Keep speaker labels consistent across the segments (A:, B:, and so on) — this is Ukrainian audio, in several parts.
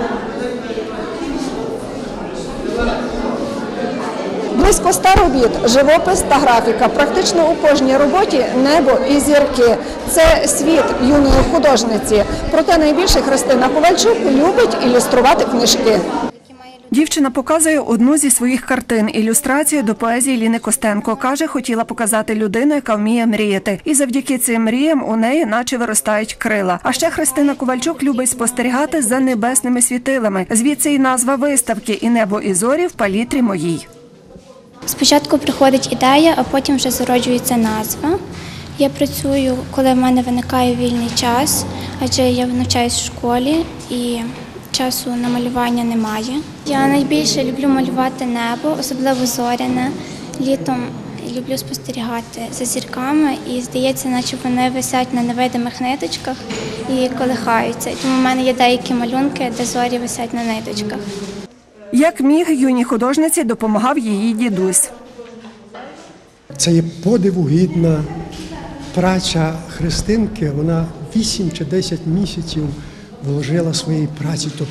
A: Близько 100 робіт, живопис та графіка. Практично у кожній роботі небо і зірки. Це світ юної художниці. Проте найбільше Христина Ковальчук любить ілюструвати книжки. Дівчина показує одну зі своїх картин – ілюстрацію до поезії Ліни Костенко. Каже, хотіла показати людину, яка вміє мріяти. І завдяки цим мріям у неї наче виростають крила. А ще Христина Ковальчук любить спостерігати за небесними світилами. Звідси і назва виставки «І небо, і зорі в палітрі моїй».
B: Спочатку приходить ідея, а потім вже зароджується назва. Я працюю, коли в мене виникає вільний час, адже я навчаюсь в школі і часу на малювання немає. Я найбільше люблю малювати небо, особливо зоряне. Літом люблю спостерігати за зірками і здається, наче вони висять на невидимих ниточках і колихаються. І тому в мене є деякі малюнки, де зорі висять на ниточках.
A: Як міг, юній художниці допомагав її дідусь.
C: Це є подиву гідна праця Христинки. Вона 8 чи 10 місяців вложила своєї праці. То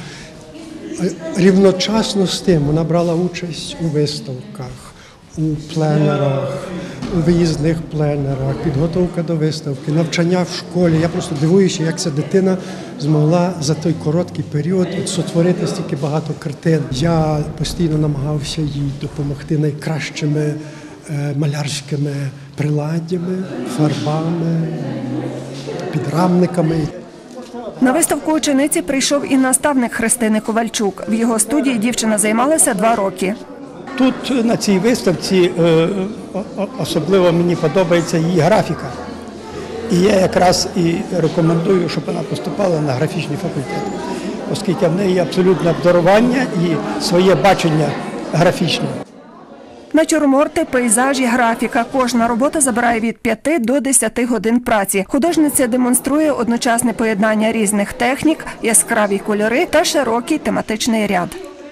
C: рівночасно з тим вона брала участь у виставках, у пленерах, у виїзних пленерах, підготовка до виставки, навчання в школі. Я просто дивуюся, як ця дитина змогла за той короткий період сотворити стільки багато картин. Я постійно намагався їй допомогти найкращими малярськими приладдями, фарбами, підрамниками.
A: На виставку учениці прийшов і наставник Христини Ковальчук. В його студії дівчина займалася 2 роки.
D: Тут на цій виставці особливо мені подобається її графіка. І я якраз і рекомендую, щоб вона поступала на графічний факультет, оскільки в неї абсолютне обдарування і своє бачення графічне.
A: Натюрморти, пейзажі, графіка. Кожна робота забирає від 5 до 10 годин праці. Художниця демонструє одночасне поєднання різних технік, яскраві кольори та широкий тематичний ряд.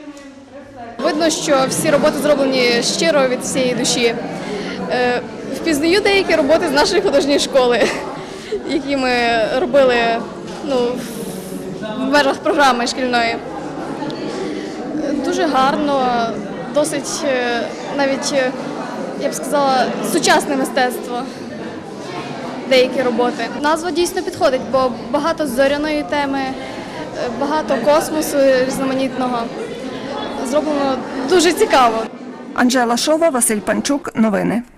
E: Видно, що всі роботи зроблені щиро від всієї душі. Впізнаю деякі роботи з нашої художньої школи, які ми робили в межах програми шкільної. Дуже гарно, досить навіть, я б сказала, сучасне мистецтво, деякі роботи. Назва дійсно підходить, бо багато зоряної теми, багато космосу різноманітного. Зроблено дуже цікаво.
A: Анжела Шова, Василь Панчук. Новини.